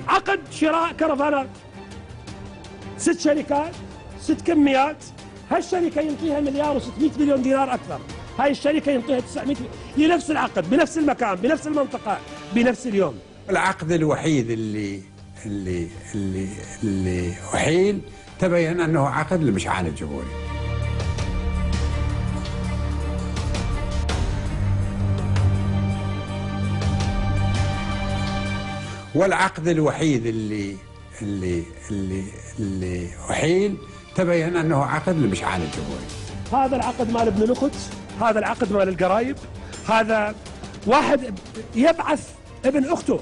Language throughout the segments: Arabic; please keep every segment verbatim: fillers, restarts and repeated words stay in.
عقد شراء كرفانات، ست شركات، ست كميات. هالشركه ينطيها مليار وستمئة مليون دينار اكثر، هاي الشركه ينطيها تسعمئة لنفس العقد بنفس المكان بنفس المنطقه بنفس اليوم. العقد الوحيد اللي اللي اللي اللي احيل تبين انه عقد لمشعل الجمهوري. والعقد الوحيد اللي اللي اللي اللي احيل تبين انه عقد لمشعل الجمهوري. هذا العقد مال ابن الاخت، هذا العقد مال القرايب، هذا واحد يبعث ابن اخته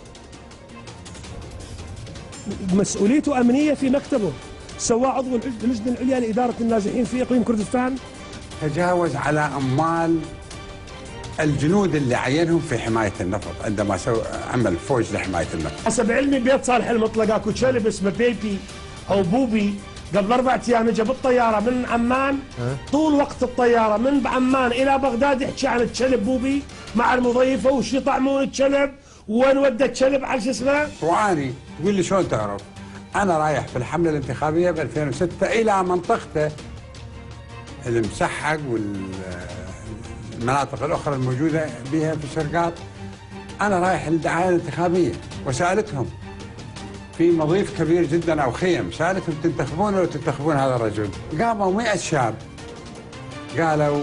مسؤوليته امنيه في مكتبه، سواه عضو اللجنه العليا لاداره النازحين في اقليم كردستان. تجاوز على اموال الجنود اللي عينهم في حمايه النفط عندما سو عمل فوج لحمايه النفط. حسب علمي بيت صالح المطلق اكو كلب اسمه بيبي او بوبي، قبل اربع ايام اجى بالطياره من عمان، طول وقت الطياره من عمان الى بغداد يحكي عن الكلب بوبي مع المضيفه وش يطعمون الكلب وين ودى الكلب على شو اسمه. واني تقول لي شلون تعرف؟ انا رايح في الحمله الانتخابيه ب ألفين وستة الى منطقته المسحق والمناطق الاخرى الموجوده بها في الشرقاط. انا رايح للدعايه الانتخابيه وسالتهم في مضيف كبير جدا او خيم، سالتهم تنتخبون ولا تنتخبون هذا الرجل؟ قاموا مئة شاب قالوا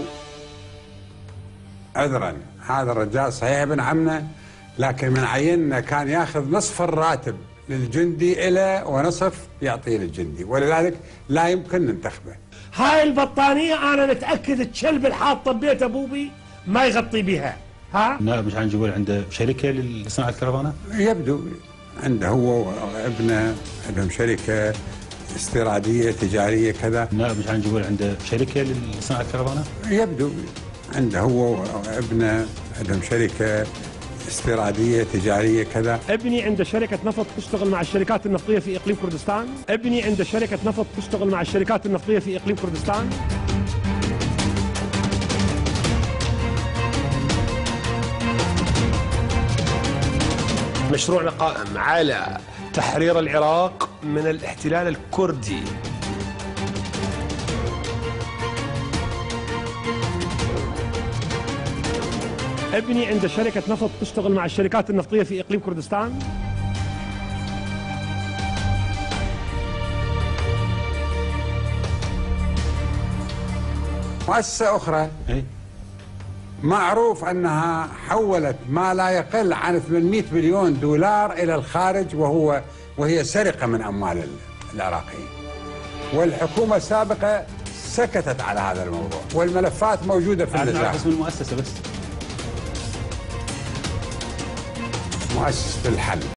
عذرا هذا الرجال صحيح ابن عمنا لكن من عيننا كان ياخذ نصف الراتب للجندي إله ونصف يعطيه للجندي ولذلك لا يمكن ننتخبه. هاي البطانيه انا متاكد الكلب الحاطه ببيت بوبي ما يغطي بها. ها؟ النائب مش عنجول عنده شركه لصناعه الكرفانات؟ يبدو عنده هو وابنه عندهم شركه استيراديه تجاريه كذا. النائب مش عنجول عنده شركه لصناعه الكرفانات؟ يبدو عنده هو وابنه عندهم شركه استيراديه تجاريه كذا. ابني عنده شركه نفط تشتغل مع الشركات النفطيه في اقليم كردستان. ابني عنده شركه نفط تشتغل مع الشركات النفطيه في اقليم كردستان. مشروعنا قائم على تحرير العراق من الاحتلال الكردي. ابني عنده شركة نفط تشتغل مع الشركات النفطية في إقليم كردستان. مؤسسة أخرى معروف أنها حولت ما لا يقل عن ثمانمئة مليون دولار إلى الخارج وهو وهي سرقة من أموال العراقيين. والحكومة السابقة سكتت على هذا الموضوع والملفات موجودة في النزاع. اسم المؤسسة بس مؤسسة الحل.